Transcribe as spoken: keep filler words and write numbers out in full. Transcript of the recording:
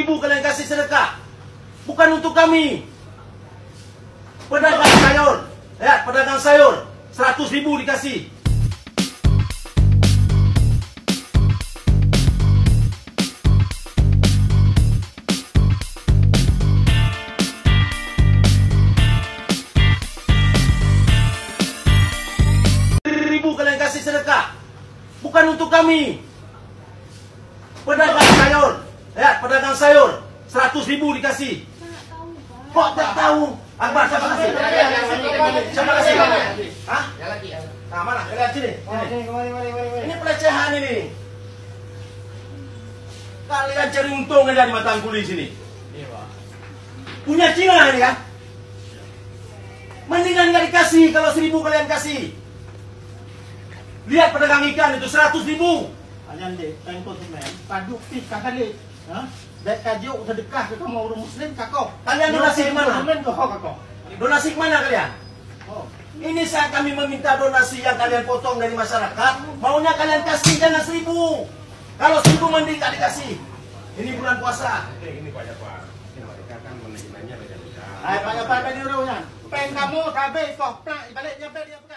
ribu kalian kasih sedekah. Bukan untuk kami. Pedagang sayur. Ya, pedagang sayur. seratus ribu dikasih. Ribu kalian kasih sedekah. Bukan untuk kami. Pedagang sayur. Ya, pedagang sayur. seratus ribu dikasih. Kok tak tahu? Akbar, siapa kasih? Siapa kasih? Hah? Nah, mana? Lihat sini. Ini pelecehan ini. Kalian cari untung aja di mata angkuli sini. Punya Cina ini ya? Mendingan nggak dikasih kalau seribu kalian kasih. Lihat pedagang ikan itu seratus ribu. Kalian deh, tengok tu men. Padu pik kali. Hah? Dek kajuk sedekah ke kamu orang muslim kakak. Kalian donasi ke mana? Men kau kakak. Donasi ke mana kalian? Oh. Ini saat kami meminta donasi yang kalian potong dari masyarakat, maunya kalian kasih jangan seribu. Kalau seribu mending nggak dikasih. Ini bulan puasa. Ini banyak pak. Ini mereka kan manajemennya beda-beda. Ay, banyak banyak di rumahnya. Pen kamu kabe kok, nak balik nyampe dia.